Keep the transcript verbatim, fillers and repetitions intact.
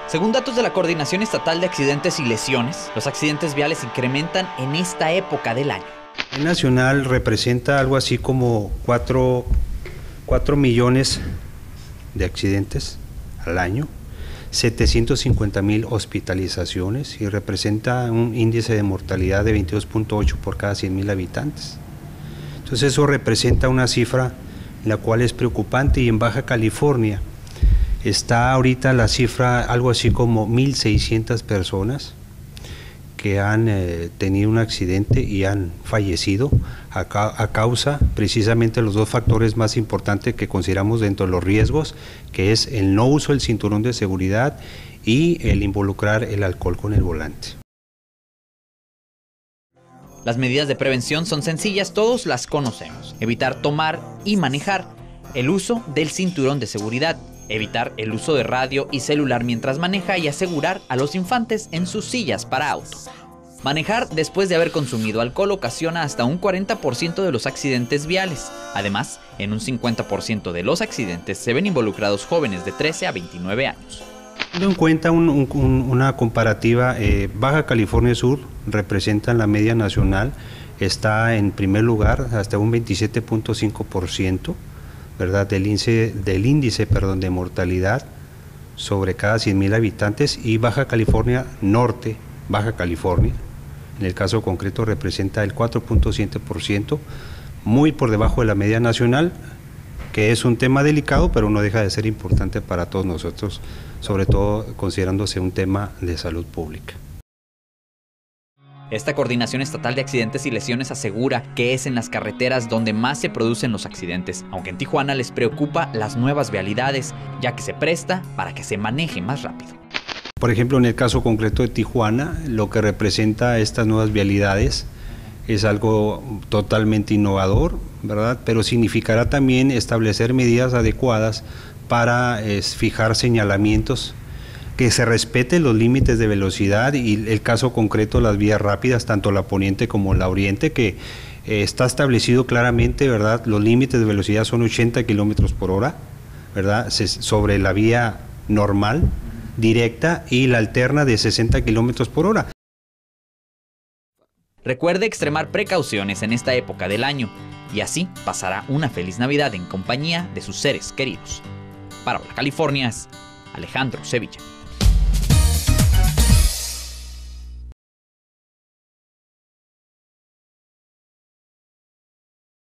Según datos de la Coordinación Estatal de Accidentes y Lesiones, los accidentes viales incrementan en esta época del año. El nacional representa algo así como cuatro millones de accidentes al año, setecientos cincuenta mil hospitalizaciones y representa un índice de mortalidad de veintidós punto ocho por cada cien mil habitantes. Entonces eso representa una cifra la cual es preocupante, y en Baja California está ahorita la cifra algo así como mil seiscientas personas que han eh, tenido un accidente y han fallecido a, ca a causa precisamente de los dos factores más importantes que consideramos dentro de los riesgos, que es el no uso del cinturón de seguridad y el involucrar el alcohol con el volante. Las medidas de prevención son sencillas, todos las conocemos. Evitar tomar y manejar, el uso del cinturón de seguridad, evitar el uso de radio y celular mientras maneja y asegurar a los infantes en sus sillas para auto. Manejar después de haber consumido alcohol ocasiona hasta un cuarenta por ciento de los accidentes viales. Además, en un cincuenta por ciento de los accidentes se ven involucrados jóvenes de trece a veintinueve años. Teniendo en cuenta un, un, una comparativa, eh, Baja California Sur representa la media nacional, está en primer lugar hasta un veintisiete punto cinco por ciento, ¿verdad? del índice, del índice perdón, de mortalidad sobre cada cien mil habitantes, y Baja California Norte, Baja California, en el caso concreto representa el cuatro punto siete por ciento, muy por debajo de la media nacional, que es un tema delicado, pero no deja de ser importante para todos nosotros, sobre todo considerándose un tema de salud pública. Esta Coordinación Estatal de Accidentes y Lesiones asegura que es en las carreteras donde más se producen los accidentes, aunque en Tijuana les preocupa las nuevas vialidades, ya que se presta para que se maneje más rápido. Por ejemplo, en el caso concreto de Tijuana, lo que representa estas nuevas vialidades es algo totalmente innovador, ¿verdad? Pero significará también establecer medidas adecuadas para es, fijar señalamientos, que se respeten los límites de velocidad, y el caso concreto las vías rápidas, tanto la poniente como la oriente, que eh, está establecido claramente, ¿verdad? Los límites de velocidad son ochenta kilómetros por hora, ¿verdad? Se, sobre la vía normal, directa, y la alterna de sesenta kilómetros por hora. Recuerde extremar precauciones en esta época del año, y así pasará una feliz Navidad en compañía de sus seres queridos. Para Baja California, Alejandro Sevilla.